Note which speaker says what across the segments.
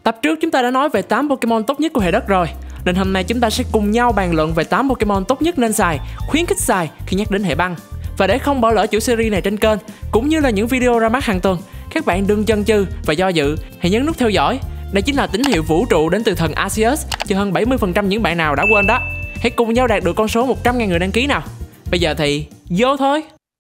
Speaker 1: Tập trước chúng ta đã nói về 8 Pokemon tốt nhất của hệ đất rồi, nên hôm nay chúng ta sẽ cùng nhau bàn luận về 8 Pokemon tốt nhất nên xài, khuyến khích xài khi nhắc đến hệ băng. Và để không bỏ lỡ chuỗi series này trên kênh, cũng như là những video ra mắt hàng tuần, các bạn đừng chần chừ và do dự, hãy nhấn nút theo dõi. Đây chính là tín hiệu vũ trụ đến từ thần Arceus cho hơn 70% những bạn nào đã quên đó. Hãy cùng nhau đạt được con số 100.000 người đăng ký nào. Bây giờ thì vô thôi.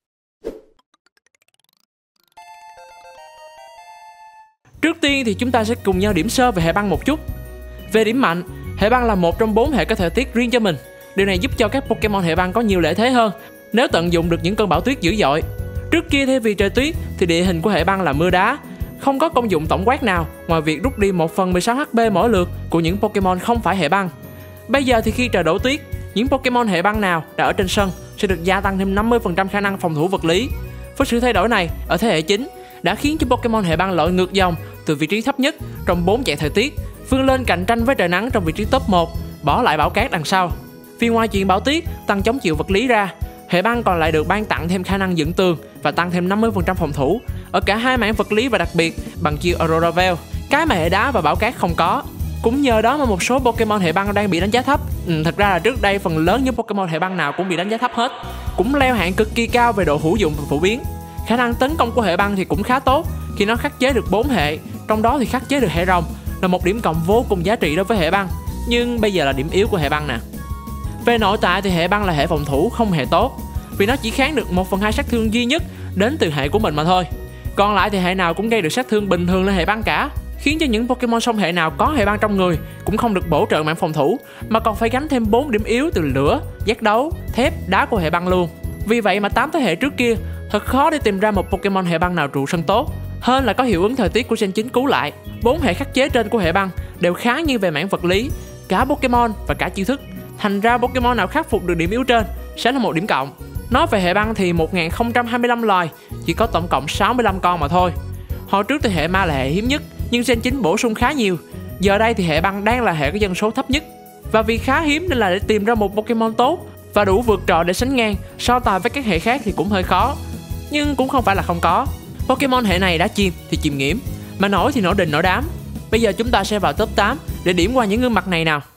Speaker 1: Trước tiên thì chúng ta sẽ cùng nhau điểm sơ về hệ băng một chút. Về điểm mạnh, hệ băng là một trong 4 hệ có thời tiết riêng cho mình. Điều này giúp cho các Pokemon hệ băng có nhiều lợi thế hơn nếu tận dụng được những cơn bão tuyết dữ dội. Trước kia thay vì trời tuyết thì địa hình của hệ băng là mưa đá, không có công dụng tổng quát nào ngoài việc rút đi 1/16 HP mỗi lượt của những Pokemon không phải hệ băng. Bây giờ thì khi trời đổ tuyết, những Pokemon hệ băng nào đã ở trên sân sẽ được gia tăng thêm 50% khả năng phòng thủ vật lý. Với sự thay đổi này ở thế hệ chính đã khiến cho Pokemon hệ băng lội ngược dòng từ vị trí thấp nhất trong 4 dạng thời tiết, vươn lên cạnh tranh với trời nắng trong vị trí top 1, bỏ lại bão cát đằng sau. Vì ngoài chuyện bão tuyết tăng chống chịu vật lý ra, hệ băng còn lại được ban tặng thêm khả năng dựng tường và tăng thêm 50% phòng thủ ở cả hai mảng vật lý và đặc biệt bằng chiêu Aurora Veil, cái mà hệ đá và bão cát không có. Cũng nhờ đó mà một số Pokemon hệ băng đang bị đánh giá thấp. Thật ra là trước đây phần lớn những Pokemon hệ băng nào cũng bị đánh giá thấp hết, cũng leo hạng cực kỳ cao về độ hữu dụng và phổ biến. Khả năng tấn công của hệ băng thì cũng khá tốt khi nó khắc chế được 4 hệ, trong đó thì khắc chế được hệ rồng là một điểm cộng vô cùng giá trị đối với hệ băng. Nhưng bây giờ là điểm yếu của hệ băng nè. Về nội tại thì hệ băng là hệ phòng thủ không hề tốt, vì nó chỉ kháng được 1/2 sát thương duy nhất đến từ hệ của mình mà thôi. Còn lại thì hệ nào cũng gây được sát thương bình thường lên hệ băng cả, khiến cho những Pokemon song hệ nào có hệ băng trong người cũng không được bổ trợ mảng phòng thủ, mà còn phải gánh thêm 4 điểm yếu từ lửa, giác đấu, thép, đá của hệ băng luôn. Vì vậy mà 8 thế hệ trước kia thật khó để tìm ra một Pokemon hệ băng nào trụ sân tốt, hơn là có hiệu ứng thời tiết của Gen 9 cứu lại. 4 hệ khắc chế trên của hệ băng đều khá như về mảng vật lý, cả Pokemon và cả chiêu thức. Thành ra Pokemon nào khắc phục được điểm yếu trên sẽ là một điểm cộng. Nói về hệ băng thì 1025 loài, chỉ có tổng cộng 65 con mà thôi. Hồi trước thì hệ ma là hệ hiếm nhất, nhưng Gen 9 bổ sung khá nhiều. Giờ đây thì hệ băng đang là hệ có dân số thấp nhất. Và vì khá hiếm nên là để tìm ra một Pokemon tốt và đủ vượt trội để sánh ngang so tài với các hệ khác thì cũng hơi khó. Nhưng cũng không phải là không có. Pokemon hệ này đã chìm thì chìm nghiễm, mà nổi thì nổi đình nổi đám. Bây giờ chúng ta sẽ vào top 8 để điểm qua những gương mặt này nào.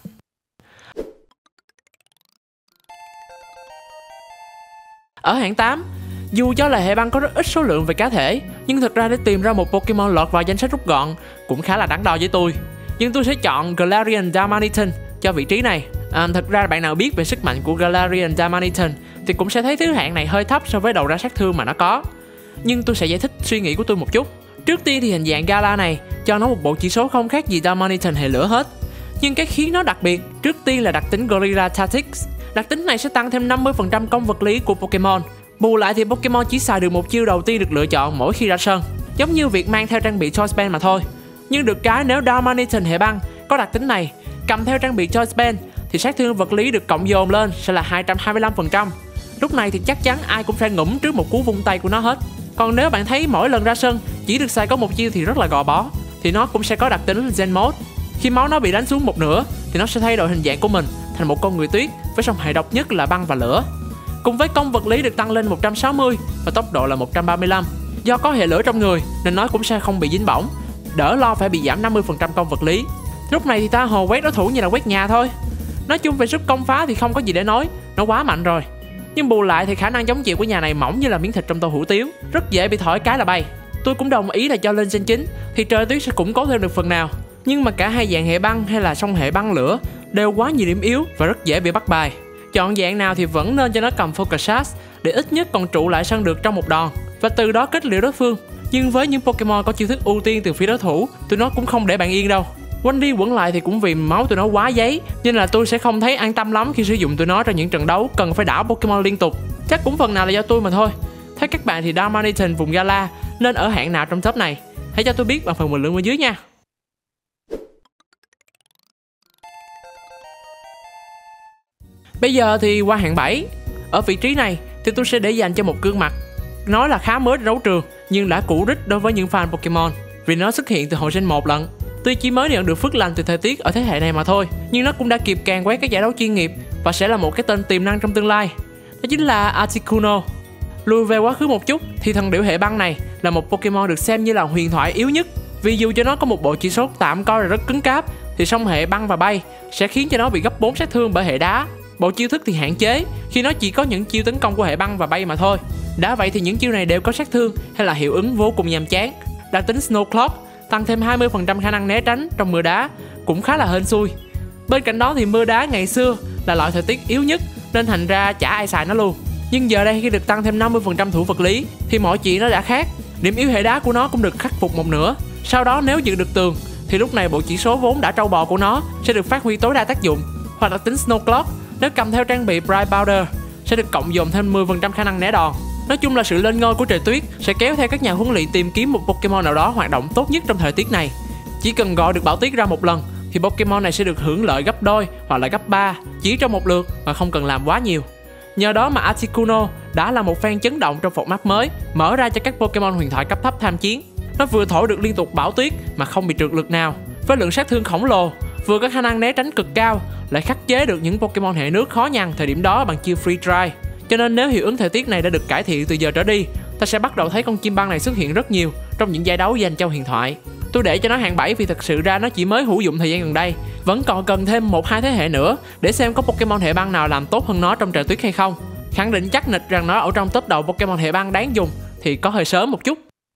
Speaker 1: Ở hạng 8, dù cho là hệ băng có rất ít số lượng về cá thể, nhưng thực ra để tìm ra một Pokemon lọt vào danh sách rút gọn cũng khá là đắn đo với tôi. Nhưng tôi sẽ chọn Galarian Darmanitan cho vị trí này. Thực ra bạn nào biết về sức mạnh của Galarian Darmanitan thì cũng sẽ thấy thứ hạng này hơi thấp so với đầu ra sát thương mà nó có. Nhưng tôi sẽ giải thích suy nghĩ của tôi một chút. Trước tiên thì hình dạng Gala này cho nó một bộ chỉ số không khác gì Darmanitan hệ lửa hết. Nhưng cái khiến nó đặc biệt trước tiên là đặc tính Gorilla Tactics. Đặc tính này sẽ tăng thêm 50% công vật lý của Pokemon. Bù lại thì Pokemon chỉ xài được một chiêu đầu tiên được lựa chọn mỗi khi ra sân, giống như việc mang theo trang bị Choice Band mà thôi. Nhưng được cái nếu Darmanitan hệ băng có đặc tính này, cầm theo trang bị Choice Band thì sát thương vật lý được cộng dồn lên sẽ là 225%. Lúc này thì chắc chắn ai cũng sẽ ngủm trước một cú vung tay của nó hết. Còn nếu bạn thấy mỗi lần ra sân chỉ được xài có một chiêu thì rất là gò bó, thì nó cũng sẽ có đặc tính Zen Mode. Khi máu nó bị đánh xuống một nửa thì nó sẽ thay đổi hình dạng của mình thành một con người tuyết với song hệ độc nhất là băng và lửa. Cùng với công vật lý được tăng lên 160 và tốc độ là 135. Do có hệ lửa trong người nên nó cũng sẽ không bị dính bỏng, đỡ lo phải bị giảm 50% công vật lý. Lúc này thì ta hồ quét đối thủ như là quét nhà thôi. Nói chung về sức công phá thì không có gì để nói, nó quá mạnh rồi. Nhưng bù lại thì khả năng chống chịu của nhà này mỏng như là miếng thịt trong tô hủ tiếu, rất dễ bị thổi cái là bay. Tôi cũng đồng ý là cho lên Gen 9 thì trời tuyết sẽ củng cố thêm được phần nào. Nhưng mà cả hai dạng hệ băng hay là song hệ băng lửa đều quá nhiều điểm yếu và rất dễ bị bắt bài. Chọn dạng nào thì vẫn nên cho nó cầm Focus Sash để ít nhất còn trụ lại sân được trong một đòn và từ đó kết liễu đối phương. Nhưng với những Pokemon có chiêu thức ưu tiên từ phía đối thủ, tụi nó cũng không để bạn yên đâu. Quanh đi quẩn lại thì cũng vì máu tụi nó quá giấy, nên là tôi sẽ không thấy an tâm lắm khi sử dụng tụi nó trong những trận đấu cần phải đảo Pokemon liên tục. Chắc cũng phần nào là do tôi mà thôi. Thế các bạn thì Darmanitan vùng Gala nên ở hạng nào trong top này? Hãy cho tôi biết bằng phần bình luận bên dưới nha. Bây giờ thì qua hạng 7. Ở vị trí này thì tôi sẽ để dành cho một gương mặt nói là khá mới trên đấu trường nhưng đã cũ rích đối với những fan Pokemon, vì nó xuất hiện từ hồi Gen 1 lận. Tuy chỉ mới nhận được phước lành từ thời tiết ở thế hệ này mà thôi, nhưng nó cũng đã kịp càn quét các giải đấu chuyên nghiệp và sẽ là một cái tên tiềm năng trong tương lai. Đó chính là Articuno. Lùi về quá khứ một chút thì thần điểu hệ băng này là một Pokemon được xem như là huyền thoại yếu nhất Vì dù cho nó có một bộ chỉ số tạm coi là rất cứng cáp, thì song hệ băng và bay sẽ khiến cho nó bị gấp 4 sát thương bởi hệ đá. Bộ chiêu thức thì hạn chế khi nó chỉ có những chiêu tấn công của hệ băng và bay mà thôi. Đã vậy thì những chiêu này đều có sát thương hay là hiệu ứng vô cùng nhàm chán. Đặc tính Snow Cloud tăng thêm 20% khả năng né tránh trong mưa đá cũng khá là hên xui. Bên cạnh đó thì mưa đá ngày xưa là loại thời tiết yếu nhất nên thành ra chả ai xài nó luôn. Nhưng giờ đây khi được tăng thêm 50% thủ vật lý thì mọi chuyện nó đã khác. Điểm yếu hệ đá của nó cũng được khắc phục một nửa. Sau đó nếu giữ được tường thì lúc này bộ chỉ số vốn đã trâu bò của nó sẽ được phát huy tối đa tác dụng. Hoặc đặc tính Snow Cloud nếu cầm theo trang bị Bright Powder sẽ được cộng dồn thêm 10% khả năng né đòn. Nói chung là sự lên ngôi của trời tuyết sẽ kéo theo các nhà huấn luyện tìm kiếm một Pokemon nào đó hoạt động tốt nhất trong thời tiết này. Chỉ cần gọi được Bão Tuyết ra một lần thì Pokemon này sẽ được hưởng lợi gấp đôi hoặc là gấp 3 chỉ trong một lượt mà không cần làm quá nhiều. Nhờ đó mà Articuno đã là một phen chấn động trong format mới, mở ra cho các Pokemon huyền thoại cấp thấp tham chiến. Nó vừa thổi được liên tục bão tuyết mà không bị trượt lực nào, với lượng sát thương khổng lồ, vừa có khả năng né tránh cực cao, lại khắc chế được những Pokemon hệ nước khó nhằn thời điểm đó bằng chiêu Free Dry. Cho nên nếu hiệu ứng thời tiết này đã được cải thiện từ giờ trở đi, ta sẽ bắt đầu thấy con chim băng này xuất hiện rất nhiều trong những giải đấu dành cho huyền thoại. Tôi để cho nó hạng 7 vì thật sự ra nó chỉ mới hữu dụng thời gian gần đây, vẫn còn cần thêm 1-2 thế hệ nữa để xem có Pokemon hệ băng nào làm tốt hơn nó trong trời tuyết hay không. Khẳng định chắc nịch rằng nó ở trong top đầu Pokemon hệ băng đáng dùng thì có hơi sớm một chút.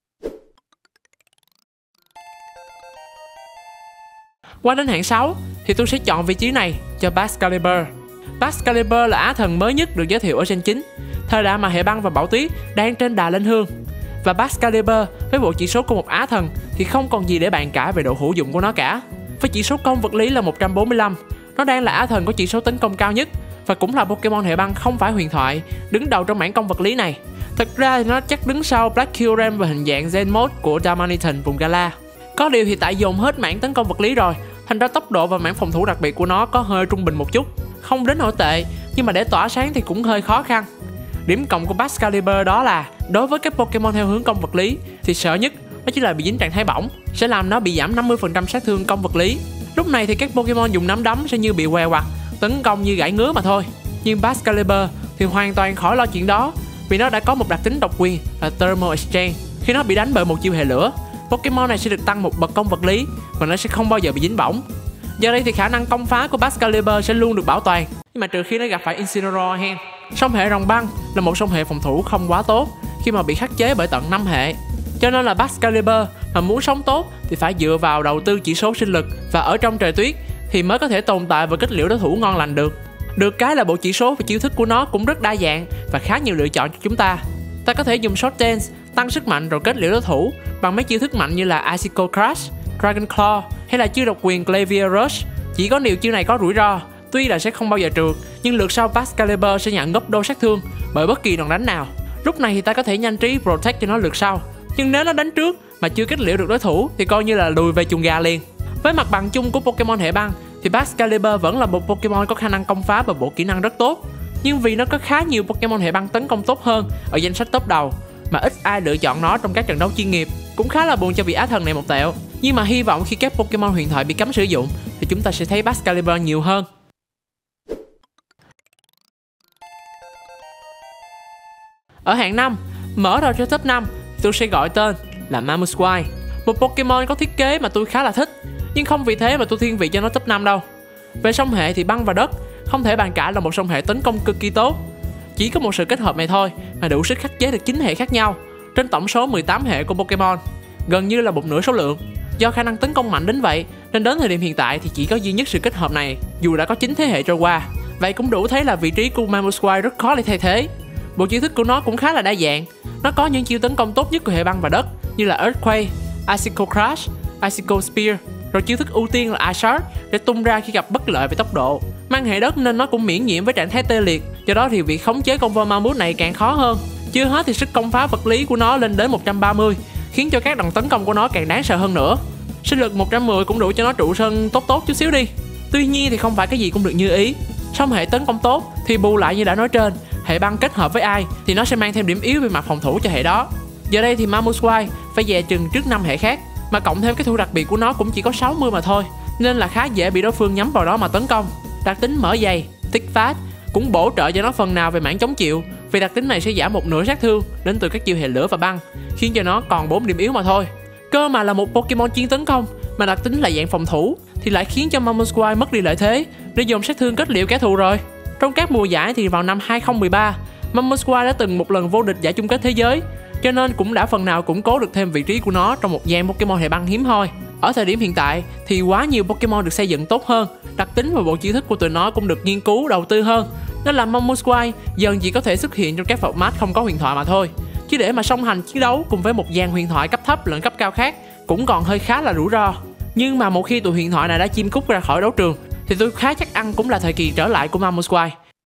Speaker 1: Qua đến hạng 6 thì tôi sẽ chọn vị trí này cho Bascalibur. Bascalibur là á thần mới nhất được giới thiệu ở Gen 9, thời đại mà hệ băng và bão tuyết đang trên đà lên hương. Và Bascalibur với bộ chỉ số của một á thần thì không còn gì để bàn cãi về độ hữu dụng của nó cả. Với chỉ số công vật lý là 145, nó đang là á thần có chỉ số tấn công cao nhất và cũng là Pokemon hệ băng không phải huyền thoại đứng đầu trong mảng công vật lý này. Thật ra thì nó chắc đứng sau Black Kyurem và hình dạng Zen Mode của Darmanitan vùng Galar. Có điều thì tại dồn hết mảng tấn công vật lý rồi, thành ra tốc độ và mảng phòng thủ đặc biệt của nó có hơi trung bình một chút. Không đến nổi tệ, nhưng mà để tỏa sáng thì cũng hơi khó khăn. Điểm cộng của Bascalibur đó là đối với các Pokemon theo hướng công vật lý thì sợ nhất nó chỉ là bị dính trạng thái bỏng, sẽ làm nó bị giảm 50% sát thương công vật lý. Lúc này thì các Pokemon dùng nắm đấm sẽ như bị què quặt, tấn công như gãi ngứa mà thôi. Nhưng Bascalibur thì hoàn toàn khỏi lo chuyện đó, vì nó đã có một đặc tính độc quyền là Thermal Exchange. Khi nó bị đánh bởi một chiêu hệ lửa, Pokemon này sẽ được tăng một bậc công vật lý và nó sẽ không bao giờ bị dính bỏng. Giờ đây thì khả năng công phá của Bascalibur sẽ luôn được bảo toàn, nhưng mà trừ khi nó gặp phải Incineroar hen. Song hệ rồng băng là một song hệ phòng thủ không quá tốt khi mà bị khắc chế bởi tận 5 hệ. Cho nên là Bascalibur mà muốn sống tốt thì phải dựa vào đầu tư chỉ số sinh lực và ở trong trời tuyết thì mới có thể tồn tại và kết liễu đối thủ ngon lành được. Được cái là bộ chỉ số và chiêu thức của nó cũng rất đa dạng và khá nhiều lựa chọn cho chúng ta. Ta có thể dùng Short Dance tăng sức mạnh rồi kết liễu đối thủ bằng mấy chiêu thức mạnh như là Icicle Crash, Dragon Claw hay là chiêu độc quyền Clavier Rush. Chỉ có điều chiêu này có rủi ro, tuy là sẽ không bao giờ trượt, nhưng lượt sau Bascalibur sẽ nhận gấp đôi sát thương bởi bất kỳ đòn đánh nào. Lúc này thì ta có thể nhanh trí Protect cho nó lượt sau, nhưng nếu nó đánh trước mà chưa kết liễu được đối thủ thì coi như là lùi về chuồng gà liền. Với mặt bằng chung của Pokemon hệ băng thì Bascalibur vẫn là một Pokemon có khả năng công phá và bộ kỹ năng rất tốt, nhưng vì nó có khá nhiều Pokemon hệ băng tấn công tốt hơn ở danh sách top đầu mà ít ai lựa chọn nó trong các trận đấu chuyên nghiệp, cũng khá là buồn cho vị á thần này một tẹo. Nhưng mà hy vọng khi các Pokemon huyền thoại bị cấm sử dụng thì chúng ta sẽ thấy Bascalibur nhiều hơn. Ở hạng 5, mở đầu cho top 5, tôi sẽ gọi tên là Mamoswine, một Pokemon có thiết kế mà tôi khá là thích, nhưng không vì thế mà tôi thiên vị cho nó top 5 đâu. Về song hệ thì băng và đất không thể bàn cãi là một song hệ tấn công cực kỳ tốt. Chỉ có một sự kết hợp này thôi mà đủ sức khắc chế được 9 hệ khác nhau trên tổng số 18 hệ của Pokemon, gần như là một nửa số lượng. Do khả năng tấn công mạnh đến vậy nên đến thời điểm hiện tại thì chỉ có duy nhất sự kết hợp này, dù đã có 9 thế hệ trôi qua. Vậy cũng đủ thấy là vị trí của Mamoswine rất khó để thay thế. Bộ chiêu thức của nó cũng khá là đa dạng. Nó có những chiêu tấn công tốt nhất của hệ băng và đất như là Earthquake, Icicle Crash, Icicle Spear, rồi chiêu thức ưu tiên là Ice Shard để tung ra khi gặp bất lợi về tốc độ. Mang hệ đất nên nó cũng miễn nhiễm với trạng thái tê liệt, do đó thì việc khống chế con voi Mammut này càng khó hơn. Chưa hết thì sức công phá vật lý của nó lên đến 130, khiến cho các đòn tấn công của nó càng đáng sợ hơn nữa. Sinh lực 110 cũng đủ cho nó trụ sân tốt chút xíu đi. Tuy nhiên thì không phải cái gì cũng được như ý. Song hệ tấn công tốt thì bù lại như đã nói trên, hệ băng kết hợp với ai thì nó sẽ mang thêm điểm yếu về mặt phòng thủ cho hệ đó. Giờ đây thì Mamoswine phải dè chừng trước 5 hệ khác, mà cộng thêm cái thu đặc biệt của nó cũng chỉ có 60 mà thôi, nên là khá dễ bị đối phương nhắm vào đó mà tấn công. Đặc tính mở dày, Thick Fat cũng bổ trợ cho nó phần nào về mảng chống chịu, vì đặc tính này sẽ giảm một nửa sát thương đến từ các chiêu hệ lửa và băng, khiến cho nó còn 4 điểm yếu mà thôi. Cơ mà là một Pokemon chuyên tấn công mà đặc tính là dạng phòng thủ thì lại khiến cho Mamoswine mất đi lợi thế để dồn sát thương kết liễu kẻ thù rồi. Trong các mùa giải thì vào năm 2013, Mamoswine đã từng một lần vô địch giải chung kết thế giới, cho nên cũng đã phần nào củng cố được thêm vị trí của nó trong một dàn Pokemon hệ băng hiếm hoi. Ở thời điểm hiện tại thì quá nhiều Pokemon được xây dựng tốt hơn, đặc tính và bộ chiêu thức của tụi nó cũng được nghiên cứu đầu tư hơn, nên là Mamoswine dần chỉ có thể xuất hiện trong các format không có huyền thoại mà thôi. Chứ để mà song hành chiến đấu cùng với một dàn huyền thoại cấp thấp lẫn cấp cao khác cũng còn hơi khá là rủi ro. Nhưng mà một khi tụi huyền thoại này đã chim cút ra khỏi đấu trường thì tôi khá chắc ăn cũng là thời kỳ trở lại của Mamoswine.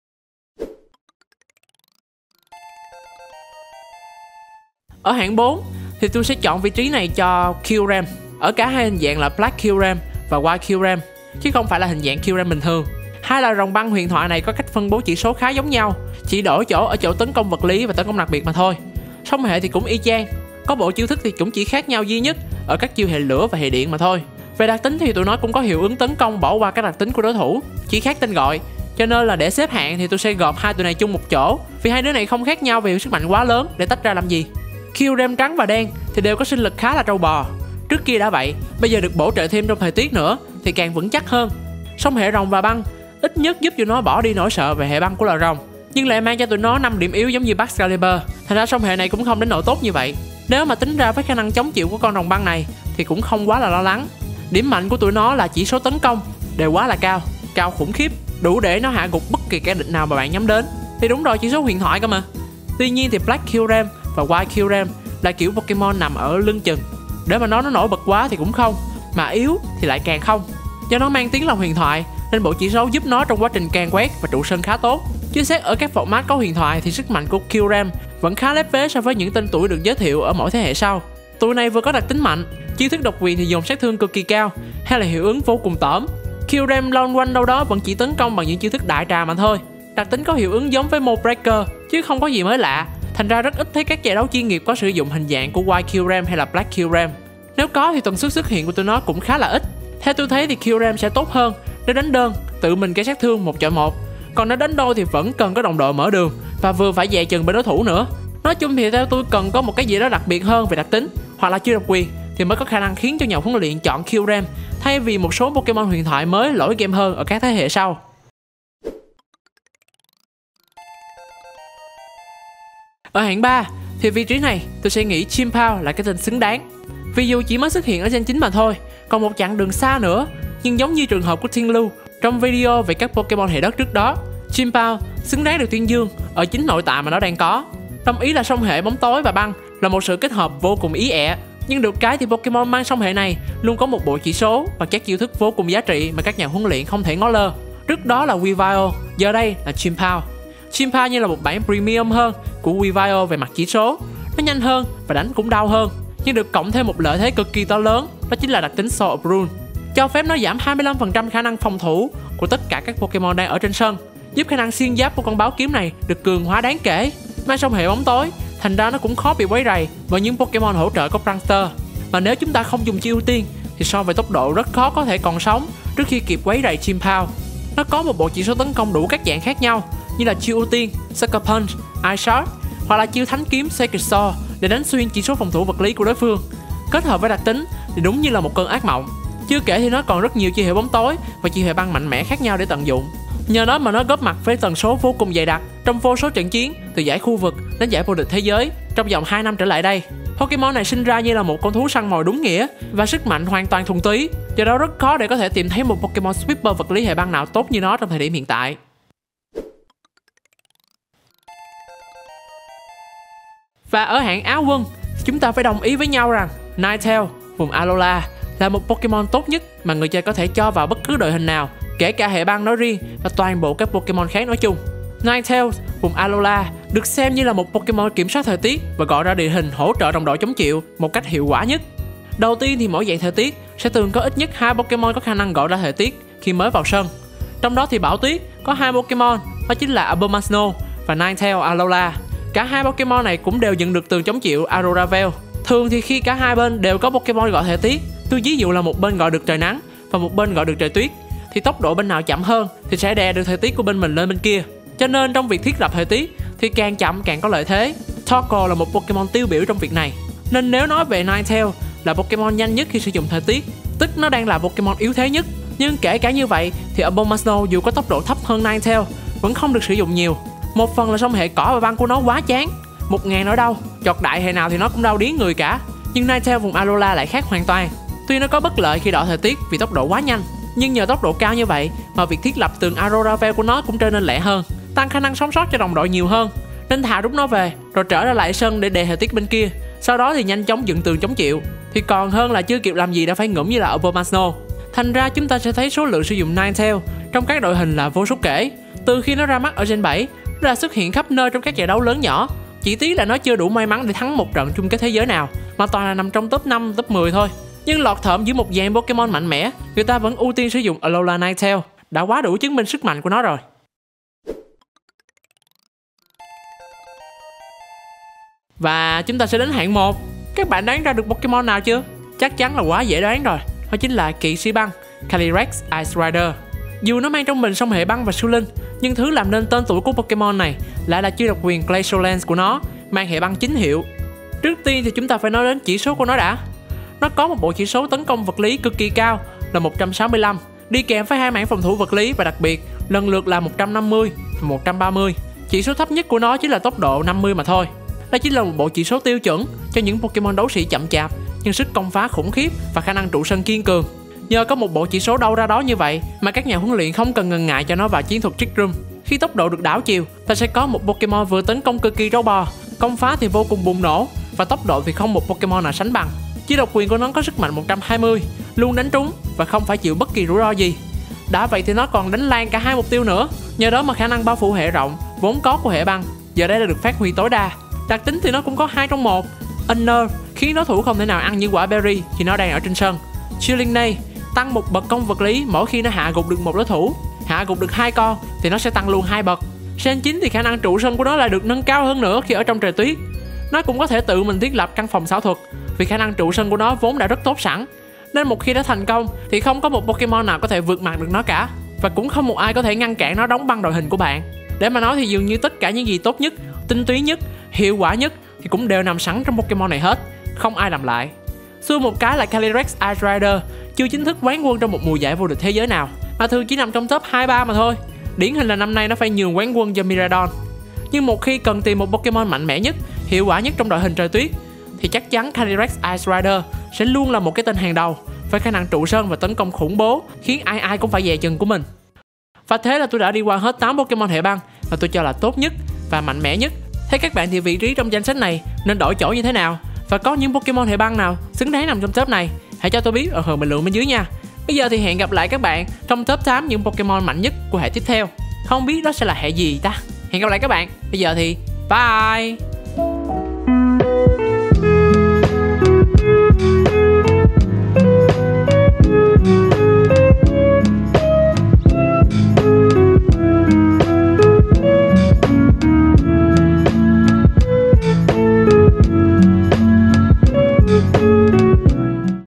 Speaker 1: Ở hạng 4 thì tôi sẽ chọn vị trí này cho Kyurem, ở cả hai hình dạng là Black Kyurem và White Kyurem, chứ không phải là hình dạng Kyurem bình thường. Hai loài rồng băng huyền thoại này có cách phân bố chỉ số khá giống nhau, chỉ đổi chỗ ở chỗ tấn công vật lý và tấn công đặc biệt mà thôi. Song hệ thì cũng y chang, có bộ chiêu thức thì cũng chỉ khác nhau duy nhất ở các chiêu hệ lửa và hệ điện mà thôi. Về đặc tính thì tụi nó cũng có hiệu ứng tấn công bỏ qua các đặc tính của đối thủ, chỉ khác tên gọi. Cho nên là để xếp hạng thì tôi sẽ gộp hai tụi này chung một chỗ, vì hai đứa này không khác nhau về sức mạnh quá lớn để tách ra làm gì. Kyurem trắng và đen thì đều có sinh lực khá là trâu bò. Trước kia đã vậy, bây giờ được bổ trợ thêm trong thời tiết nữa thì càng vững chắc hơn. Song hệ rồng và băng ít nhất giúp tụi nó bỏ đi nỗi sợ về hệ băng của loài rồng, nhưng lại mang cho tụi nó 5 điểm yếu giống như Baxcalibur. Thành ra song hệ này cũng không đến nỗi tốt như vậy. Nếu mà tính ra với khả năng chống chịu của con rồng băng này thì cũng không quá là lo lắng. Điểm mạnh của tụi nó là chỉ số tấn công đều quá là cao khủng khiếp, đủ để nó hạ gục bất kỳ kẻ địch nào mà bạn nhắm đến. Thì đúng rồi, chỉ số huyền thoại cơ mà. Tuy nhiên thì Black Kyurem và White Kyurem là kiểu Pokemon nằm ở lưng chừng. Để mà nói nó nổi bật quá thì cũng không, mà yếu thì lại càng không. Do nó mang tiếng là huyền thoại nên bộ chỉ số giúp nó trong quá trình can quét và trụ sân khá tốt. Chứ xét ở các format có huyền thoại thì sức mạnh của Kyurem vẫn khá lép vế so với những tên tuổi được giới thiệu ở mỗi thế hệ sau. Tụi này vừa có đặc tính mạnh, chiêu thức độc quyền thì dồn sát thương cực kỳ cao, hay là hiệu ứng vô cùng tởm. Kyurem lon quanh đâu đó vẫn chỉ tấn công bằng những chiêu thức đại trà mà thôi. Đặc tính có hiệu ứng giống với Mole Breaker chứ không có gì mới lạ. Thành ra rất ít thấy các giải đấu chuyên nghiệp có sử dụng hình dạng của White Kyurem hay là Black Kyurem. Nếu có thì tần suất xuất hiện của tụi nó cũng khá là ít. Theo tôi thấy thì Kyurem sẽ tốt hơn nếu đánh đơn, tự mình gây sát thương 1 chọi 1. Còn nếu đánh đôi thì vẫn cần có đồng đội mở đường và vừa phải dè chừng bên đối thủ nữa. Nói chung thì theo tôi cần có một cái gì đó đặc biệt hơn về đặc tính hoặc là chiêu độc quyền thì mới có khả năng khiến cho nhà huấn luyện chọn Kyurem thay vì một số Pokemon huyền thoại mới lỗi game hơn ở các thế hệ sau. Ở hạng 3 thì vị trí này tôi sẽ nghĩ Chien-Pao là cái tên xứng đáng. Vì dù chỉ mới xuất hiện ở gen 9 mà thôi, còn một chặng đường xa nữa, nhưng giống như trường hợp của Thiên Lưu trong video về các Pokemon hệ đất trước đó, Chien-Pao xứng đáng được tuyên dương ở chính nội tại mà nó đang có. Đồng ý là song hệ bóng tối và băng là một sự kết hợp vô cùng ý ẹ, nhưng được cái thì Pokemon mang song hệ này luôn có một bộ chỉ số và các chiêu thức vô cùng giá trị mà các nhà huấn luyện không thể ngó lơ. Trước đó là Weavile, giờ đây là Chien-Pao. Chien-Pao như là một bản premium hơn của Weavile về mặt chỉ số, nó nhanh hơn và đánh cũng đau hơn, nhưng được cộng thêm một lợi thế cực kỳ to lớn, đó chính là đặc tính Sword of Rune, cho phép nó giảm 25% khả năng phòng thủ của tất cả các Pokemon đang ở trên sân, giúp khả năng xuyên giáp của con báo kiếm này được cường hóa đáng kể. Mang song hệ bóng tối, thành ra nó cũng khó bị quấy rầy bởi những Pokemon hỗ trợ của Prankster. Mà nếu chúng ta không dùng chiêu ưu tiên thì so về tốc độ rất khó có thể còn sống trước khi kịp quấy rầy Chien-Pao. Nó có một bộ chỉ số tấn công đủ các dạng khác nhau như là chiêu ưu tiên Sucker Punch, Ice Shot hoặc là chiêu thánh kiếm Sacred Sword để đánh xuyên chỉ số phòng thủ vật lý của đối phương. Kết hợp với đặc tính thì đúng như là một cơn ác mộng. Chưa kể thì nó còn rất nhiều chiêu hệ bóng tối và chiêu hệ băng mạnh mẽ khác nhau để tận dụng. Nhờ đó mà nó góp mặt với tần số vô cùng dày đặc trong vô số trận chiến từ giải khu vực đến giải vô địch thế giới trong vòng 2 năm trở lại đây. Pokemon này sinh ra như là một con thú săn mồi đúng nghĩa và sức mạnh hoàn toàn thuần túy, do đó rất khó để có thể tìm thấy một Pokemon Sweeper vật lý hệ băng nào tốt như nó trong thời điểm hiện tại. Và ở hạng Á quân, chúng ta phải đồng ý với nhau rằng Ninetale vùng Alola là một Pokemon tốt nhất mà người chơi có thể cho vào bất cứ đội hình nào, kể cả hệ băng nói riêng và toàn bộ các Pokemon khác nói chung. Ninetale vùng Alola được xem như là một Pokemon kiểm soát thời tiết và gọi ra địa hình hỗ trợ đồng đội chống chịu một cách hiệu quả nhất. Đầu tiên thì mỗi dạng thời tiết sẽ thường có ít nhất 2 Pokemon có khả năng gọi ra thời tiết khi mới vào sân. Trong đó thì Bão Tuyết có 2 Pokemon, đó chính là Abomasnow và Ninetale Alola. Cả hai Pokemon này cũng đều nhận được tường chống chịu Aurora Veil. Thường thì khi cả hai bên đều có Pokemon gọi thời tiết, tôi ví dụ là một bên gọi được trời nắng và một bên gọi được trời tuyết, thì tốc độ bên nào chậm hơn thì sẽ đè được thời tiết của bên mình lên bên kia. Cho nên trong việc thiết lập thời tiết thì càng chậm càng có lợi thế. Torkoal là một Pokemon tiêu biểu trong việc này. Nên nếu nói về Ninetale là Pokemon nhanh nhất khi sử dụng thời tiết, tức nó đang là Pokemon yếu thế nhất. Nhưng kể cả như vậy thì Abomasnow dù có tốc độ thấp hơn Ninetale vẫn không được sử dụng nhiều. Một phần là song hệ cỏ và băng của nó quá chán, 1000 nỗi đau, chọt đại hệ nào thì nó cũng đau điếng người cả. Nhưng Ninetale vùng Alola lại khác hoàn toàn. Tuy nó có bất lợi khi đổi thời tiết vì tốc độ quá nhanh, nhưng nhờ tốc độ cao như vậy mà việc thiết lập tường Aurora Veil của nó cũng trở nên lẹ hơn, tăng khả năng sống sót cho đồng đội nhiều hơn. Nên thà rút nó về rồi trở ra lại sân để đè thời tiết bên kia, sau đó thì nhanh chóng dựng tường chống chịu, thì còn hơn là chưa kịp làm gì đã phải ngủm như là Abomasnow. Thành ra chúng ta sẽ thấy số lượng sử dụng Ninetale trong các đội hình là vô số kể. Từ khi nó ra mắt ở Gen 7, nó đã xuất hiện khắp nơi trong các giải đấu lớn nhỏ. Chỉ tiếc là nó chưa đủ may mắn để thắng một trận chung kết thế giới nào, mà toàn là nằm trong top 5, top 10 thôi. Nhưng lọt thởm giữa một dàn Pokemon mạnh mẽ, người ta vẫn ưu tiên sử dụng Alola Ninetale, đã quá đủ chứng minh sức mạnh của nó rồi. Và chúng ta sẽ đến hạng 1. Các bạn đoán ra được Pokemon nào chưa? Chắc chắn là quá dễ đoán rồi. Đó chính là kỵ sĩ băng Calyrex Ice Rider. Dù nó mang trong mình song hệ băng và siêu linh, nhưng thứ làm nên tên tuổi của Pokemon này lại là chiêu độc quyền Glacial Lance của nó, mang hệ băng chính hiệu. Trước tiên thì chúng ta phải nói đến chỉ số của nó đã. Nó có một bộ chỉ số tấn công vật lý cực kỳ cao là 165, đi kèm với 2 mảng phòng thủ vật lý và đặc biệt lần lượt là 150 và 130. Chỉ số thấp nhất của nó chính là tốc độ 50 mà thôi. Đây chính là một bộ chỉ số tiêu chuẩn cho những Pokemon đấu sĩ chậm chạp nhưng sức công phá khủng khiếp và khả năng trụ sân kiên cường. Nhờ có một bộ chỉ số đâu ra đó như vậy mà các nhà huấn luyện không cần ngần ngại cho nó vào chiến thuật Trick Room. Khi tốc độ được đảo chiều, ta sẽ có một Pokemon vừa tấn công cực kỳ trâu bò, công phá thì vô cùng bùng nổ và tốc độ thì không một Pokemon nào sánh bằng. Chiêu độc quyền của nó có sức mạnh 120, luôn đánh trúng và không phải chịu bất kỳ rủi ro gì. Đã vậy thì nó còn đánh lan cả 2 mục tiêu nữa. Nhờ đó mà khả năng bao phủ hệ rộng vốn có của hệ băng giờ đây đã được phát huy tối đa. Đặc tính thì nó cũng có 2 trong 1. Unnerve khiến đối thủ không thể nào ăn những quả berry khi nó đang ở trên sân. Chilling Neigh tăng một bậc công vật lý mỗi khi nó hạ gục được một đối thủ. Hạ gục được 2 con thì nó sẽ tăng luôn 2 bậc. Gen 9 thì khả năng trụ sân của nó lại được nâng cao hơn nữa khi ở trong trời tuyết. Nó cũng có thể tự mình thiết lập căn phòng xảo thuật vì khả năng trụ sân của nó vốn đã rất tốt sẵn. Nên một khi đã thành công thì không có một Pokemon nào có thể vượt mặt được nó cả, và cũng không một ai có thể ngăn cản nó đóng băng đội hình của bạn. Để mà nói thì dường như tất cả những gì tốt nhất, tinh túy nhất, hiệu quả nhất thì cũng đều nằm sẵn trong Pokemon này hết, không ai làm lại. Xui một cái là Calyrex Ice Rider chưa chính thức quán quân trong một mùa giải vô địch thế giới nào, mà thường chỉ nằm trong top 2-3 mà thôi. Điển hình là năm nay nó phải nhường quán quân cho Miraidon. Nhưng một khi cần tìm một Pokemon mạnh mẽ nhất, hiệu quả nhất trong đội hình trời tuyết thì chắc chắn Calyrex Ice Rider sẽ luôn là một cái tên hàng đầu với khả năng trụ sân và tấn công khủng bố, khiến ai ai cũng phải dè chừng của mình. Và thế là tôi đã đi qua hết 8 Pokemon hệ băng mà tôi cho là tốt nhất và mạnh mẽ nhất. Thế các bạn thì vị trí trong danh sách này nên đổi chỗ như thế nào? Và có những Pokemon hệ băng nào xứng đáng nằm trong top này? Hãy cho tôi biết ở phần bình luận bên dưới nha. Bây giờ thì hẹn gặp lại các bạn trong top 8 những Pokemon mạnh nhất của hệ tiếp theo. Không biết đó sẽ là hệ gì ta? Hẹn gặp lại các bạn. Bây giờ thì bye.